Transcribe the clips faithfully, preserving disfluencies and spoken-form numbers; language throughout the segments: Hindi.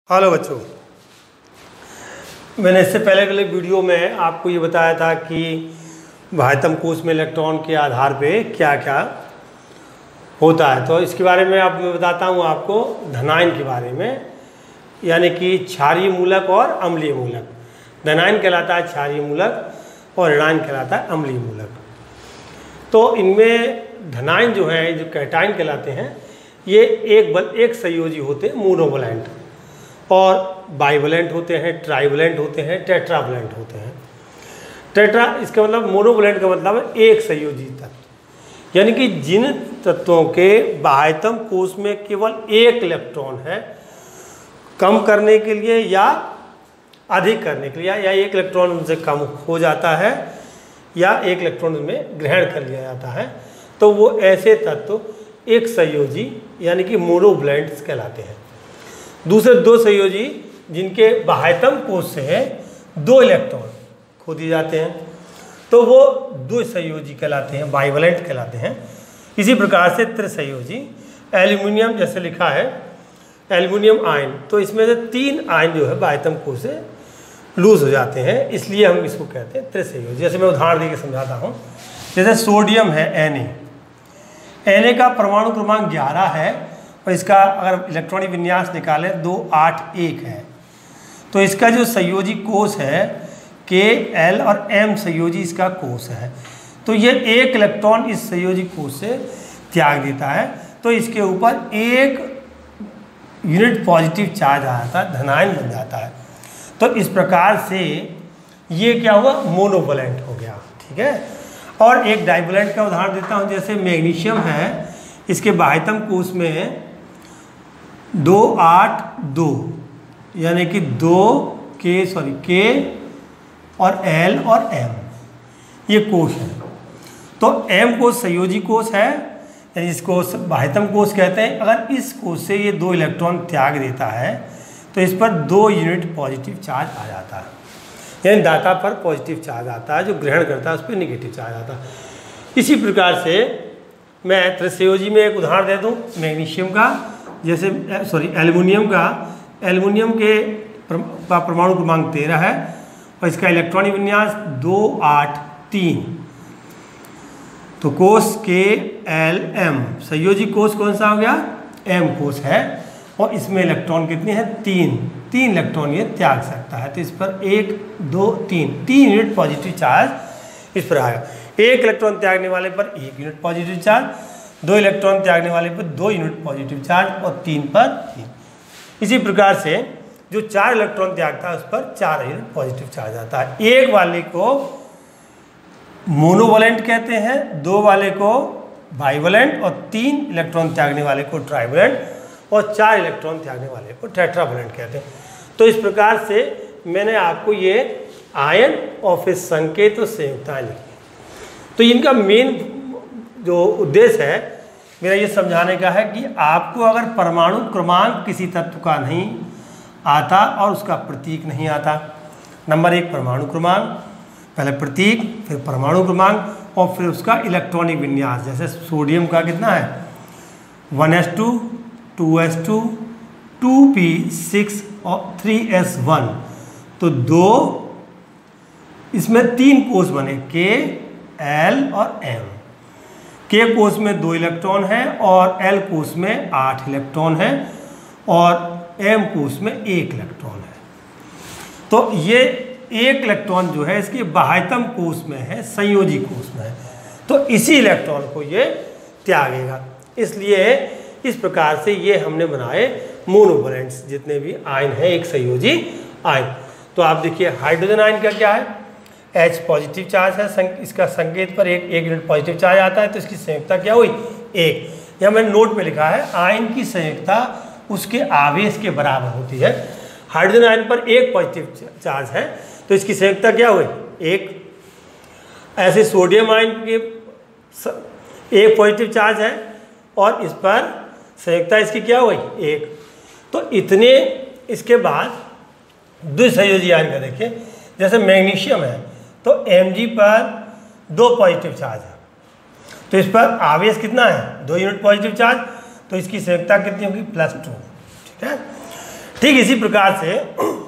हेलो बच्चों, मैंने इससे पहले वाले वीडियो में आपको ये बताया था कि बाह्यतम कोश में इलेक्ट्रॉन के आधार पे क्या क्या होता है। तो इसके बारे में अब मैं बताता हूँ आपको धनायन के बारे में, यानी कि क्षारीय मूलक और अम्लीय मूलक। धनायन कहलाता है क्षारीय मूलक और ऋणायन कहलाता है अम्लीय मूलक। तो इनमें धनायन जो है, जो कैटायन कहलाते हैं, ये एक बल एक संयोजी होते हैं, मोनोवैलेंट, और बाइवलेंट होते हैं, ट्राइवलेंट होते हैं, टेट्रावलेंट होते हैं। टेट्रा इसका मतलब, मोनोवलेंट का मतलब है एक संयोजी तत्व, यानी कि जिन तत्वों के बाह्यतम कोश में केवल एक इलेक्ट्रॉन है, कम करने के लिए या अधिक करने के लिए, या एक इलेक्ट्रॉन उनसे कम हो जाता है या एक इलेक्ट्रॉन उनमें ग्रहण कर लिया जाता है, तो वो ऐसे तत्व एक संयोजी यानी कि मोनोवलेंट्स कहलाते हैं। दूसरे दो संयोजी जिनके बाह्यतम कोश से दो इलेक्ट्रॉन खो दिए जाते हैं, तो वो दो संयोजी कहलाते हैं, बाइवलेंट कहलाते हैं। इसी प्रकार से त्रिसंयोजी एल्यूमिनियम, जैसे लिखा है एल्यूमिनियम आयन, तो इसमें से तीन आयन जो है बाह्यतम कोश से लूज हो जाते हैं, इसलिए हम इसको कहते हैं त्रिसंयोजी। जैसे मैं उदाहरण देकर समझाता हूँ। जैसे सोडियम है एन ए, एन ए का परमाणु क्रमांक ग्यारह है और इसका अगर इलेक्ट्रॉनिक विन्यास निकालें दो आठ एक है, तो इसका जो संयोजी कोश है के एल और एम संयोजी इसका कोश है, तो ये एक इलेक्ट्रॉन इस संयोजी कोश से त्याग देता है, तो इसके ऊपर एक यूनिट पॉजिटिव चार्ज आ जाता है, धनायन बन जाता है। तो इस प्रकार से ये क्या हुआ, मोनोवलेंट हो गया, ठीक है। और एक डाइवलेंट का उदाहरण देता हूँ। जैसे मैग्नीशियम है, इसके बाह्यतम कोश में दो आठ दो, यानी कि दो के सॉरी के और एल और एम, ये कोश है। तो एम कोश संयोजी कोश है, यानी इसको बाह्यतम कोश कहते हैं। अगर इस कोश से ये दो इलेक्ट्रॉन त्याग देता है तो इस पर दो यूनिट पॉजिटिव चार्ज आ जाता है, यानी दाता पर पॉजिटिव चार्ज आता है, जो ग्रहण करता है उस पर निगेटिव चार्ज आता है। इसी प्रकार से मैं त्रिसंयोजी में एक उदाहरण दे दूँ मैग्नीशियम का। जैसे सॉरी एल्युमिनियम का, एल्युमिनियम के का परमाणु क्रमांक तेरह है और इसका इलेक्ट्रॉनिक विन्यास दो आठ तीन। तो कोश के एल एम, संयोजी कोश कौन सा हो गया, एम कोश है, और इसमें इलेक्ट्रॉन कितने हैं, तीन तीन इलेक्ट्रॉन ये त्याग सकता है। तो इस पर एक दो तीन तीन यूनिट पॉजिटिव चार्ज इस पर आएगा। एक इलेक्ट्रॉन त्यागने वाले पर एक यूनिट पॉजिटिव चार्ज, दो इलेक्ट्रॉन त्यागने वाले पर दो यूनिट पॉजिटिव चार्ज, और तीन पर तीन। इसी प्रकार से जो चार इलेक्ट्रॉन त्यागता है उस पर चार यूनिट पॉजिटिव चार्ज आता है। एक वाले को मोनोवलेंट कहते हैं, दो वाले को बाइवलेंट, और तीन इलेक्ट्रॉन त्यागने वाले को ट्राइवलेंट, और चार इलेक्ट्रॉन त्यागने वाले को टेट्रावलेंट कहते हैं। तो इस प्रकार से मैंने आपको ये आयन और फिर संकेत और संयुक्ताएं लिखी। तो इनका मेन जो उद्देश्य है मेरा ये समझाने का है कि आपको अगर परमाणु क्रमांक किसी तत्व का नहीं आता और उसका प्रतीक नहीं आता, नंबर एक परमाणु क्रमांक, पहले प्रतीक फिर परमाणु क्रमांक और फिर उसका इलेक्ट्रॉनिक विन्यास। जैसे सोडियम का कितना है, one s two two s two two p six और थ्री एस वन। तो दो इसमें तीन कोश बने, के एल और एम। के कोश में दो इलेक्ट्रॉन है और एल कोश में आठ इलेक्ट्रॉन है और एम कोश में एक इलेक्ट्रॉन है। तो ये एक इलेक्ट्रॉन जो है इसके बाह्यतम कोश में है, संयोजी कोश में है, तो इसी इलेक्ट्रॉन को ये त्यागेगा। इसलिए इस प्रकार से ये हमने बनाए मोनोवलेंट्स, जितने भी आयन है एक संयोजी आयन। तो आप देखिए हाइड्रोजन आयन का क्या है, H पॉजिटिव चार्ज है, संक, इसका संकेत पर एक एक यूनिट पॉजिटिव चार्ज आता है, तो इसकी संयुक्ता क्या हुई, एक। यह मैंने नोट में लिखा है, आयन की संयुक्ता उसके आवेश के बराबर होती है। हाइड्रोजन आयन पर एक पॉजिटिव चार्ज है तो इसकी संयुक्ता क्या हुई, एक। ऐसे सोडियम आयन के एक पॉजिटिव चार्ज है और इस पर संयुक्ता इसकी क्या हुई, एक। तो इतने, इसके बाद द्विसंयोजी आयन का देखिए, जैसे मैग्नीशियम है तो Mg पर दो पॉजिटिव चार्ज है, तो इस पर आवेश कितना है, दो यूनिट पॉजिटिव चार्ज, तो इसकी संयुक्ता कितनी होगी, प्लस टू, ठीक है। ठीक इसी प्रकार से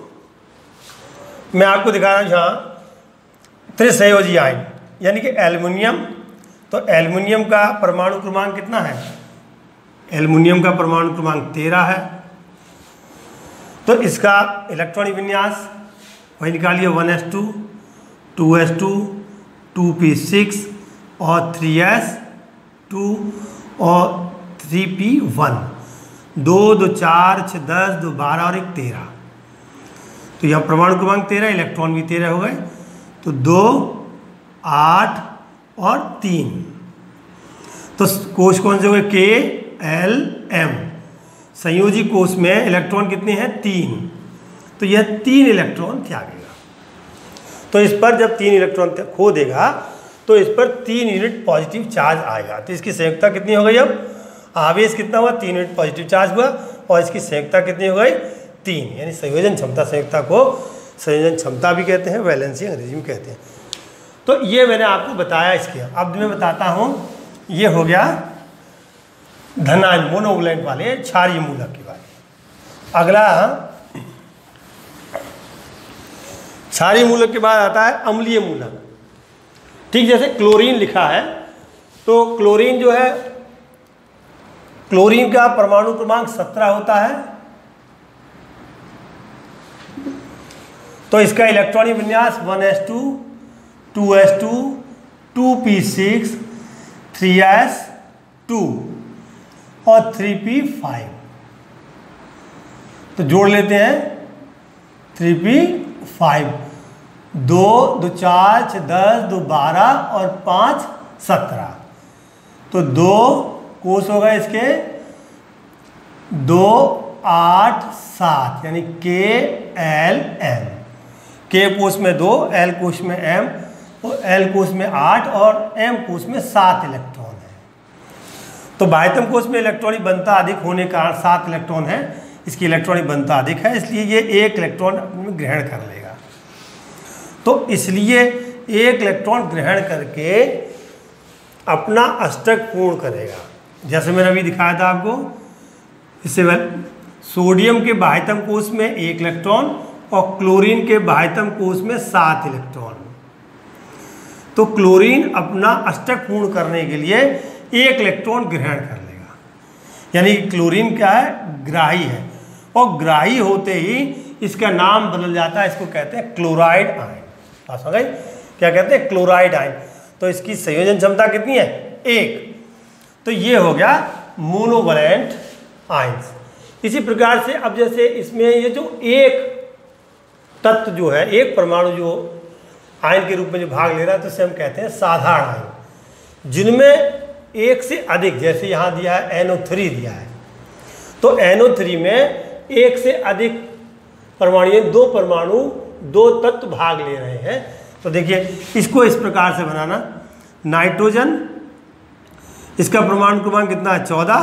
मैं आपको दिखा रहा हूँ यहाँ त्रिसंयोजी आयन यानी कि एल्युमिनियम। तो एल्युमिनियम का परमाणु क्रमांक कितना है? एल्युमिनियम का परमाणु क्रमांक तेरह है। तो इसका इलेक्ट्रॉनिक विन्यास वही निकालिए, one s two, two s two, two p six और थ्री एस टू और थ्री पी वन। दो दो चार छः दस, दो बारह और एक तेरह। तो यहाँ परमाणु क्रमांक तेरह, इलेक्ट्रॉन भी तेरह हो गए। तो दो, आठ और तीन। तो कोष कौन से हो गए? के एल एम। संयोजी कोष में इलेक्ट्रॉन कितने हैं? तीन। तो यह तीन इलेक्ट्रॉन त्यागेगा। तो इस पर जब तीन इलेक्ट्रॉन खो देगा तो इस पर तीन यूनिट पॉजिटिव चार्ज आएगा। तो इसकी संयुक्ता कितनी हो गई? अब आवेश कितना हुआ? तीन यूनिट पॉजिटिव चार्ज हुआ और इसकी संयुक्ता कितनी हो गई? तीन। यानी संयोजन क्षमता, संयुक्ता को संयोजन क्षमता भी कहते हैं, वैलेंसी अंग्रेजी में कहते हैं। तो ये मैंने आपको बताया इसके। अब मैं बताता हूँ, ये हो गया धनायन मोनोवैलेंट वाले क्षारीय मूलक की बात। अगला क्षारीय मूलक के बाद आता है अम्लीय मूलक। ठीक, जैसे क्लोरीन लिखा है तो क्लोरीन जो है, क्लोरीन का परमाणु क्रमांक सत्रह होता है। तो इसका इलेक्ट्रॉनिक विन्यास one s two, two s two, two p six, three s two और थ्री पी फाइव। तो जोड़ लेते हैं, थ्री पी फाइव। दो दो चार छः दस, दो बारह और पाँच सत्रह। तो दो कोष हो गए इसके, दो आठ सात, यानी के एल एम। के कोष में दो, एल कोष में एम, और एल कोष में आठ और एम कोष में सात इलेक्ट्रॉन है। तो बाह्यतम कोष में इलेक्ट्रॉनिक बनता अधिक होने के कारण सात इलेक्ट्रॉन है, इसकी इलेक्ट्रॉनिक बनता अधिक है, इसलिए ये एक इलेक्ट्रॉन ग्रहण कर लेगा। तो इसलिए एक इलेक्ट्रॉन ग्रहण करके अपना अष्टक पूर्ण करेगा। जैसे मैंने अभी दिखाया था आपको, इससे सोडियम के बाह्यतम कोष में एक इलेक्ट्रॉन और क्लोरीन के बाह्यतम कोष में सात इलेक्ट्रॉन। तो क्लोरीन अपना अष्टक पूर्ण करने के लिए एक इलेक्ट्रॉन ग्रहण कर लेगा। यानी क्लोरीन क्या है? ग्राही है, और ग्राही होते ही इसका नाम बदल जाता है, इसको कहते हैं क्लोराइड आयन। बात समझ गई? क्या कहते हैं? Chloride ion. तो इसकी संयोजन क्षमता कितनी है? एक। तो ये हो गया मोनोवैलेंट आयन्स। इसी प्रकार से अब जैसे इसमें ये जो एक तत्व जो है, एक परमाणु जो आयन के रूप में जो भाग ले रहा है, तो इसे हम कहते हैं साधारण आयन। जिनमें एक से अधिक, जैसे यहाँ दिया है एन ओ थ्री दिया है, तो एन ओ थ्री में एक से अधिक परमाणु, दो परमाणु, दो तत्व भाग ले रहे हैं। तो देखिए इसको इस प्रकार से बनाना। नाइट्रोजन, इसका परमाणु क्रमांक कितना है? चौदह।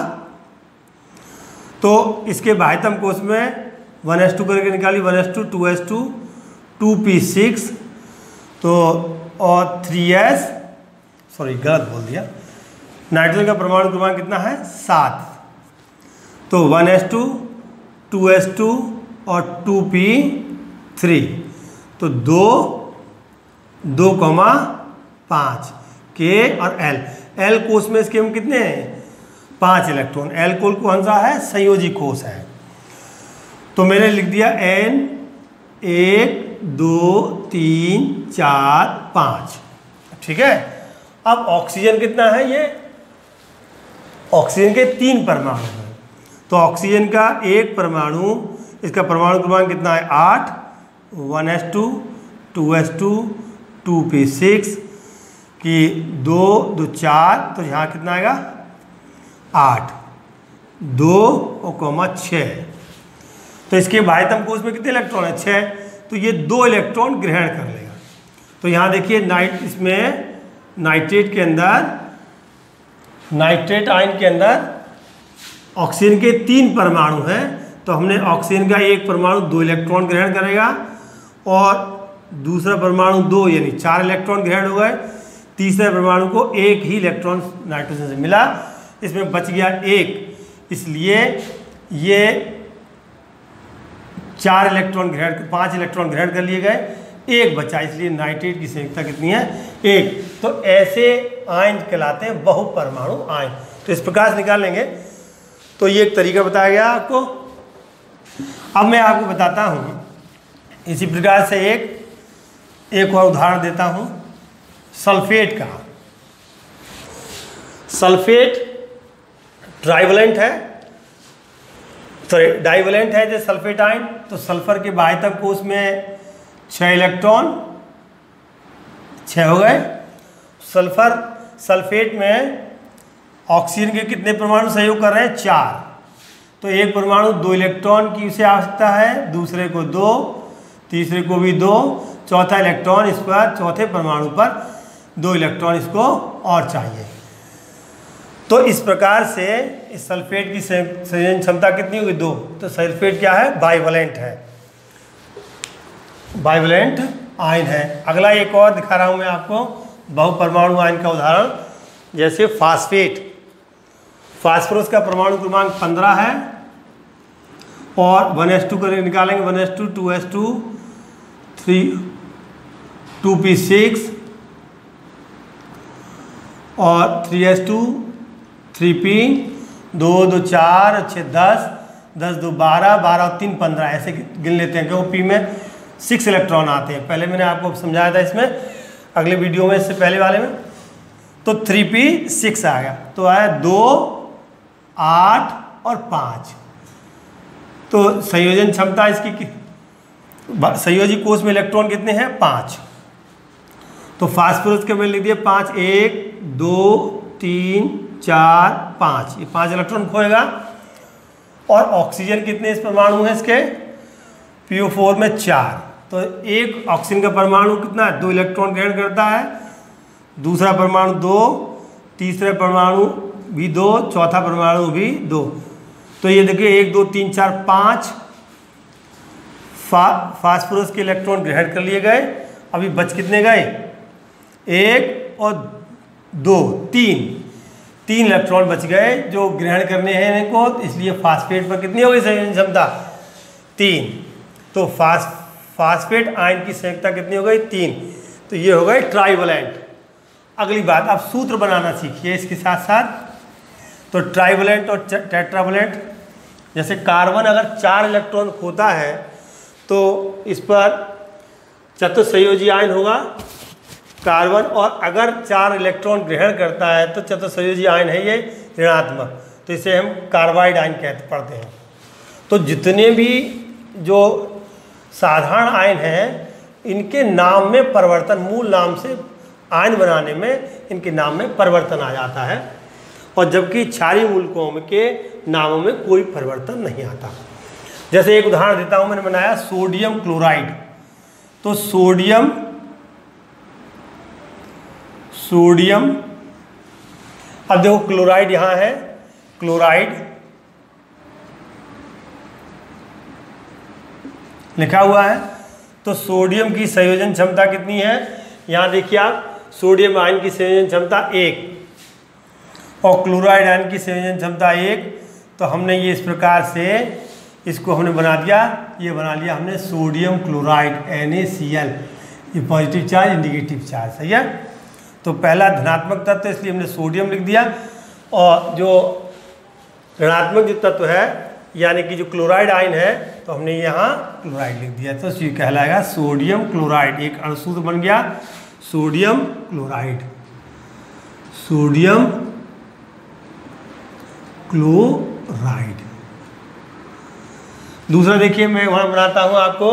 तो इसके बाह्यतम कोष में वन एस टू करके निकाली, one s two, two s two, two p six, तो और थ्री एस, सॉरी गलत बोल दिया। नाइट्रोजन का परमाणु क्रमांक कितना है? सात। तो one s two, two s two और टू पी थ्री। तो दो, दो कॉमा पाँच, के और एल। एल कोष में इसके हम कितने हैं? पाँच इलेक्ट्रॉन। एल कोष कौन सा है? संयोजी कोष है। तो मैंने लिख दिया एन, एक, दो, तीन, चार, पाँच। ठीक है। अब ऑक्सीजन कितना है? ये ऑक्सीजन के तीन परमाणु हैं। तो ऑक्सीजन का एक परमाणु, इसका परमाणु क्रमांक कितना है? आठ। One s two, two s two, two p six की दो दो चार, तो यहाँ कितना आएगा? आठ। दो और कोमा छः। तो इसके बाह्यतम कोष में कितने इलेक्ट्रॉन है? छः। तो ये दो इलेक्ट्रॉन ग्रहण कर लेगा। तो यहाँ देखिए नाइट इसमें नाइट्रेट के अंदर, नाइट्रेट आयन के अंदर ऑक्सीजन के तीन परमाणु हैं। तो हमने ऑक्सीजन का एक परमाणु दो इलेक्ट्रॉन ग्रहण करेगा और दूसरा परमाणु दो, यानी चार इलेक्ट्रॉन ग्रहण हो गए। तीसरे परमाणु को एक ही इलेक्ट्रॉन नाइट्रोजन से मिला, इसमें बच गया एक। इसलिए ये चार इलेक्ट्रॉन ग्रहण पांच इलेक्ट्रॉन ग्रहण कर लिए गए, एक बचा, इसलिए नाइट्रेट की संयुक्ता कितनी है? एक। तो ऐसे आयन कहलाते हैं बहुपरमाणु आयन। तो इस प्रकार से निकाल लेंगे। तो ये एक तरीका बताया गया आपको। अब मैं आपको बताता हूँ इसी प्रकार से एक एक और उदाहरण देता हूँ सल्फेट का। सल्फेट ट्राइवलेंट है, सॉरी डाइवलेंट है जैसे सल्फेट आयन। तो सल्फर के बाह्यतम कोश में छः इलेक्ट्रॉन, छः हो गए। सल्फर सल्फेट में ऑक्सीजन के कितने परमाणु सहयोग कर रहे हैं? चार। तो एक परमाणु दो इलेक्ट्रॉन की उसे आवश्यकता है, दूसरे को दो, तीसरे को भी दो, चौथा इलेक्ट्रॉन इस पर, चौथे परमाणु पर दो इलेक्ट्रॉन इसको और चाहिए। तो इस प्रकार से इस सल्फेट की संयोजन क्षमता कितनी होगी? दो। तो सल्फेट क्या है? बाइवलेंट है, बाइवलेंट आयन है। अगला एक और दिखा रहा हूं मैं आपको बहुपरमाणु आयन का उदाहरण, जैसे फास्फेट। फास्फोरस का परमाणु क्रमांक पंद्रह है और वन एस टू कर निकालेंगे, one s two, two s two, three two p six और three s two, three p, दो दो चार, छः दस, दस दो बारह, बारह और तीन पंद्रह, ऐसे गिन लेते हैं क्योंकि पी में सिक्स इलेक्ट्रॉन आते हैं। पहले मैंने आपको समझाया था इसमें, अगले वीडियो में, इससे पहले वाले में। तो थ्री पी सिक्स आ गया, तो आया दो, आठ और पाँच। तो संयोजन क्षमता इसकी, संयोजी कोश में इलेक्ट्रॉन कितने हैं? पाँच। तो फास्फोरस के मैंने लिख दिए पाँच, एक, दो, तीन, चार, पाँच, ये पाँच इलेक्ट्रॉन खोएगा। और ऑक्सीजन कितने इस परमाणु हैं इसके? पी ओ फोर में चार। तो एक ऑक्सीजन का परमाणु कितना है? दो इलेक्ट्रॉन ग्रहण करता है, दूसरा परमाणु दो, तीसरा परमाणु भी दो, चौथा परमाणु भी दो। तो ये देखिए एक, दो, तीन, चार, पाँच फा फास्फोरस के इलेक्ट्रॉन ग्रहण कर लिए गए। अभी बच कितने गए? एक और दो, तीन, तीन इलेक्ट्रॉन बच गए जो ग्रहण करने हैं इनको, इसलिए फास्फेट पर कितनी हो गई संयोजन क्षमता? तीन। तो फास फास्फेट आयन की संयुक्ता कितनी हो गई? तीन। तो ये हो गए ट्राइवलेंट। अगली बात, आप सूत्र बनाना सीखिए इसके साथ साथ। तो ट्राइवलेंट और टेट्रावलेंट, जैसे कार्बन अगर चार इलेक्ट्रॉन खोता है तो इस पर चतुस्संयोजी आयन होगा कार्बन, और अगर चार इलेक्ट्रॉन ग्रहण करता है तो चतुस्संयोजी आयन है ये ऋणात्मक, तो इसे हम कार्बाइड आयन कहते पढ़ते हैं। तो जितने भी जो साधारण आयन हैं इनके नाम में परिवर्तन, मूल नाम से आयन बनाने में इनके नाम में परिवर्तन आ जाता है, और जबकि क्षारीय मूलकों के नामों में कोई परिवर्तन नहीं आता। जैसे एक उदाहरण देता हूं, मैंने बनाया सोडियम क्लोराइड। तो सोडियम सोडियम अब देखो क्लोराइड यहां है, क्लोराइड लिखा हुआ है। तो सोडियम की संयोजन क्षमता कितनी है? यहां देखिए आप, सोडियम आयन की संयोजन क्षमता एक और क्लोराइड आयन की संयोजन क्षमता एक। तो हमने ये इस प्रकार से इसको हमने बना दिया, ये बना लिया हमने sodium chloride N A C L. ये पॉजिटिव चार्ज, ये निगेटिव चार्ज, सही है। तो पहला धनात्मक तत्व, इसलिए हमने सोडियम लिख दिया, और जो ऋणात्मक जो तत्व है यानी कि जो क्लोराइड आयन है तो हमने यहाँ क्लोराइड लिख दिया। तो ये कहलाएगा सोडियम क्लोराइड। एक अणुसूत्र बन गया सोडियम क्लोराइड, सोडियम क्लोराइड। दूसरा देखिए, मैं वहां बनाता हूं आपको,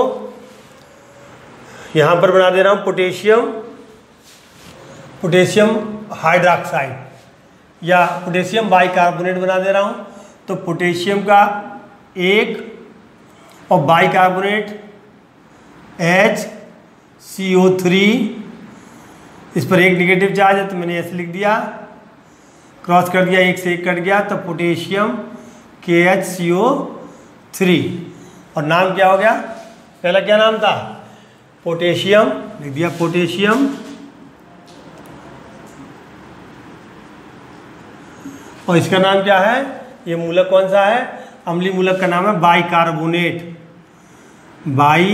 यहां पर बना दे रहा हूं पोटेशियम, पोटेशियम हाइड्रोक्साइड या पोटेशियम बाइकार्बोनेट बना दे रहा हूं। तो पोटेशियम का एक और bicarbonate H C O three, इस पर एक निगेटिव चार्ज है तो मैंने ऐसे लिख दिया, क्रॉस कर दिया, एक से एक कट गया, तो पोटेशियम के एच सी ओ थ्री। और नाम क्या हो गया? पहला क्या नाम था? पोटेशियम, लिख दिया पोटेशियम। और इसका नाम क्या है? ये मूलक कौन सा है? अम्लीय मूलक का नाम है बाइकार्बोनेट, बाई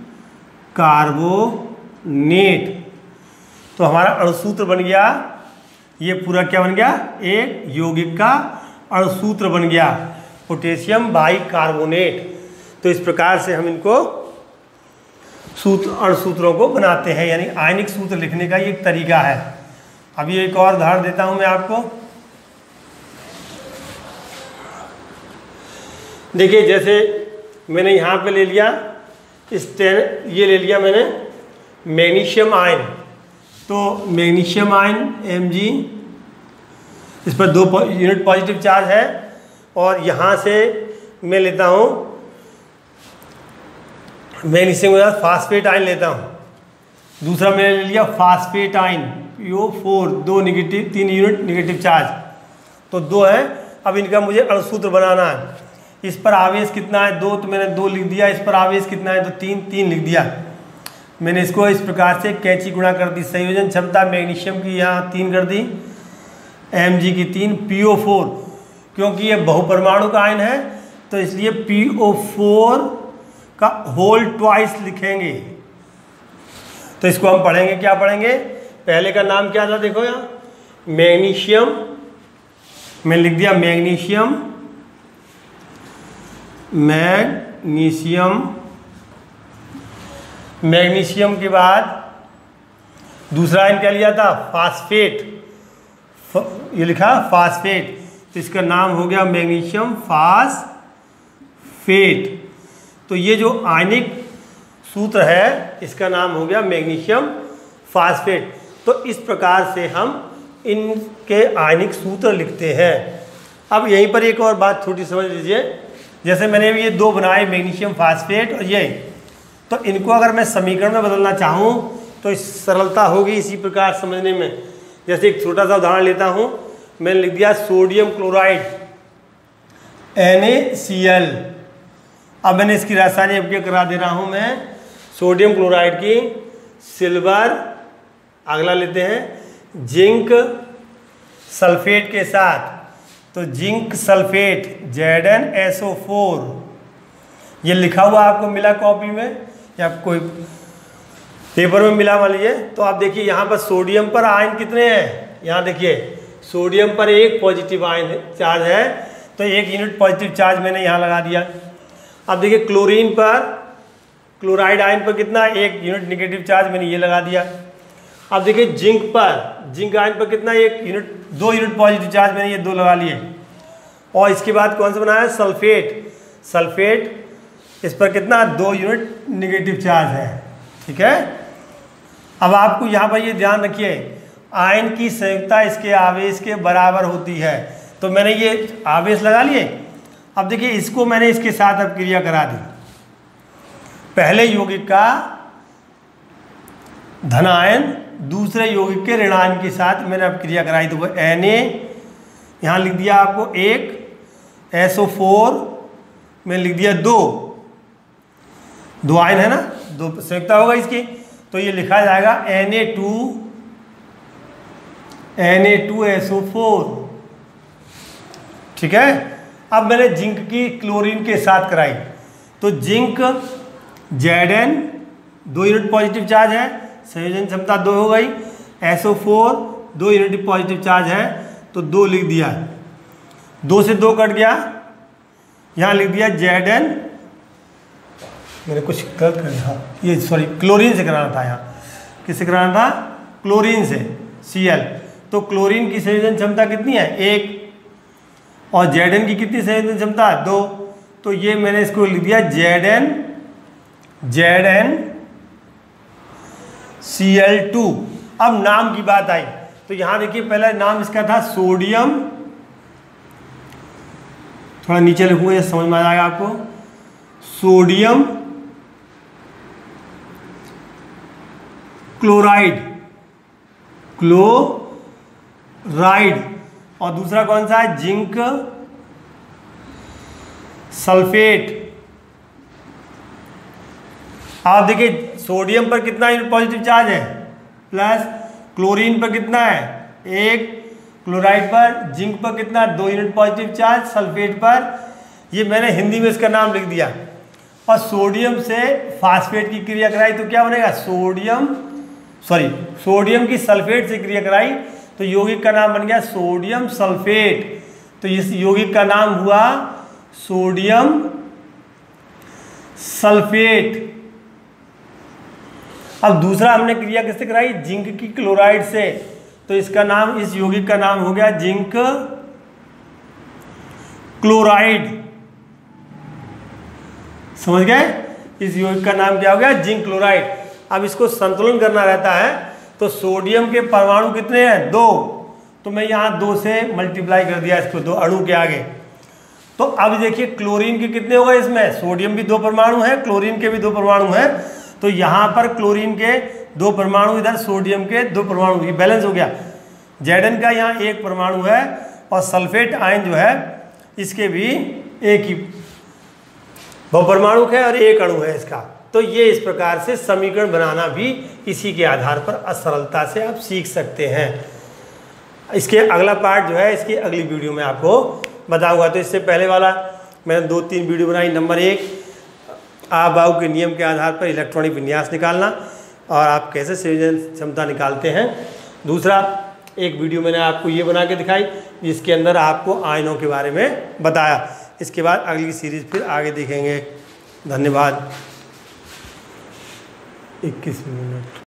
कार्बोनेट। तो हमारा अणुसूत्र बन गया, ये पूरा क्या बन गया, एक यौगिक का अणुसूत्र बन गया, पोटेशियम बाई कार्बोनेट। तो इस प्रकार से हम इनको सूत्र अणुसूत्रों को बनाते हैं, यानी आयनिक सूत्र लिखने का ये एक तरीका है। अभी एक और उदाहरण देता हूं मैं आपको। देखिए, जैसे मैंने यहाँ पे ले लिया इस टेन ये ले लिया मैंने मैग्नीशियम आयन। तो मैग्नीशियम आयन एम जी, इस पर दो यूनिट पॉजिटिव चार्ज है, और यहाँ से मैं लेता हूँ मैग्नीशियम के साथ फास्फेट आयन लेता हूँ। दूसरा मैंने ले लिया phosphate ion P O four, दो निगेटिव तीन यूनिट निगेटिव चार्ज, तो दो है। अब इनका मुझे अणुसूत्र बनाना है। इस पर आवेश कितना है, दो, तो मैंने दो लिख दिया। इस पर आवेश कितना है, तो तीन, तीन लिख दिया। मैंने इसको इस प्रकार से कैंची गुणा कर दी। संयोजन क्षमता मैग्नीशियम की यहाँ तीन कर दी, एम जी की तीन, पी ओ फोर, क्योंकि ये बहुपरमाणु का आयन है तो इसलिए पी ओ फोर का होल ट्वाइस लिखेंगे। तो इसको हम पढ़ेंगे, क्या पढ़ेंगे, पहले का नाम क्या था, देखो यहाँ मैग्नीशियम, मैं लिख दिया मैग्नीशियम, मैग्नीशियम मैग्नीशियम के बाद दूसरा आयन क्या लिया था, फास्फेट, ये लिखा फास्फेट, तो इसका नाम हो गया मैग्नीशियम फास्फेट। तो ये जो आयनिक सूत्र है इसका नाम हो गया मैग्नीशियम फास्फेट। तो इस प्रकार से हम इनके आयनिक सूत्र लिखते हैं। अब यहीं पर एक और बात छोटी समझ लीजिए, जैसे मैंने ये दो बनाए मैग्नीशियम फास्फेट और ये, तो इनको अगर मैं समीकरण में बदलना चाहूँ तो इस सरलता होगी इसी प्रकार समझने में। जैसे एक छोटा सा उदाहरण लेता हूँ, मैंने लिख दिया sodium chloride N A C L. अब मैंने इसकी रासायनिक अभिक्रिया करा दे रहा हूँ मैं सोडियम क्लोराइड की सिल्वर, अगला लेते हैं जिंक सल्फेट के साथ, तो zinc sulphate Z N S O four, ये लिखा हुआ आपको मिला कॉपी में या कोई पेपर में मिला मान लीजिए। तो आप देखिए यहाँ पर सोडियम पर आयन कितने हैं, यहाँ देखिए सोडियम पर एक पॉजिटिव आयन चार्ज है, तो एक यूनिट पॉजिटिव चार्ज मैंने यहाँ लगा दिया। अब देखिए क्लोरीन पर, क्लोराइड आयन पर कितना, एक यूनिट निगेटिव चार्ज मैंने ये लगा दिया। अब देखिए जिंक पर, जिंक आयन पर कितना, एक यूनिट, दो यूनिट पॉजिटिव चार्ज मैंने ये दो लगा लिए। और इसके बाद कौन सा बनाया, सल्फेट, सल्फेट इस पर कितना, दो यूनिट निगेटिव चार्ज है, ठीक है। अब आपको यहाँ पर ये ध्यान रखिए आयन की संयुक्ता इसके आवेश के बराबर होती है, तो मैंने ये आवेश लगा लिए। अब देखिए इसको मैंने इसके साथ अब क्रिया करा दी। पहले यौगिक का धनायन दूसरे यौगिक के ऋणायन के साथ मैंने अब क्रिया कराई, तो वो एन ए यहाँ लिख दिया आपको एक, एस ओ फोर में लिख दिया दो, दो आयन है ना, दो संयुक्ता होगा इसकी, तो ये लिखा जाएगा N A two N A two S O four, ठीक है। अब मैंने जिंक की क्लोरीन के साथ कराई, तो जिंक जेड एन दो यूनिट पॉजिटिव चार्ज है, संयोजन क्षमता दो हो गई, एस ओ फोर दो यूनिट पॉजिटिव चार्ज है, तो दो लिख दिया, दो से दो कट गया, यहाँ लिख दिया जेड एन, मैंने कुछ गलत कर दिया, ये सॉरी क्लोरीन से कराना था, यहाँ किससे कराना था, क्लोरीन से, सी एल। तो क्लोरीन की संयोजन क्षमता कितनी है, एक, और जेड एन की कितनी संयोजन क्षमता, दो, तो ये मैंने इसको लिख दिया Z N Z N C L two. अब नाम की बात आई, तो यहां देखिए पहला नाम इसका था सोडियम, थोड़ा नीचे लिखूंगा ये समझ में आ जाएगा आपको, सोडियम क्लोराइड, क्लोराइड, और दूसरा कौन सा है, जिंक सल्फेट। आप देखिए सोडियम पर कितना यूनिट पॉजिटिव चार्ज है, प्लस, क्लोरीन पर कितना है, एक, क्लोराइड पर, जिंक पर कितना, दो यूनिट पॉजिटिव चार्ज, सल्फेट पर, ये मैंने हिंदी में इसका नाम लिख दिया। और सोडियम से फास्फेट की क्रिया कराई तो क्या बनेगा, सोडियम सॉरी सोडियम की सल्फेट से क्रिया कराई तो यौगिक का नाम बन गया सोडियम सल्फेट। तो इस यौगिक का नाम हुआ सोडियम सल्फेट। अब दूसरा हमने क्रिया किससे कराई, जिंक की क्लोराइड से, तो इसका नाम, इस यौगिक का नाम हो गया जिंक क्लोराइड। समझ गए, इस यौगिक का नाम क्या हो गया, जिंक क्लोराइड। अब इसको संतुलन करना रहता है तो सोडियम के परमाणु कितने हैं, दो, तो मैं यहाँ दो से मल्टीप्लाई कर दिया इसको, दो अणु के आगे। तो अब देखिए क्लोरीन के कितने हो गए इसमें, सोडियम भी दो परमाणु है, क्लोरीन के भी दो परमाणु हैं, तो यहाँ पर क्लोरीन के दो परमाणु, इधर सोडियम के दो परमाणु, ये बैलेंस हो गया। जेडन का यहाँ एक परमाणु है और सल्फेट आयन जो है इसके भी एक ही बहुपरमाणु है और एक अणु है इसका। तो ये इस प्रकार से समीकरण बनाना भी इसी के आधार पर सरलता से आप सीख सकते हैं। इसके अगला पार्ट जो है इसकी अगली वीडियो में आपको बताऊंगा। तो इससे पहले वाला मैंने दो तीन वीडियो बनाई। नंबर एक, आ बाउ के नियम के आधार पर इलेक्ट्रॉनिक विन्यास निकालना और आप कैसे संयोजन क्षमता निकालते हैं। दूसरा, एक वीडियो मैंने आपको ये बना के दिखाई जिसके अंदर आपको आयनों के बारे में बताया। इसके बाद अगली सीरीज फिर आगे देखेंगे। धन्यवाद। इक्कीस मिनट।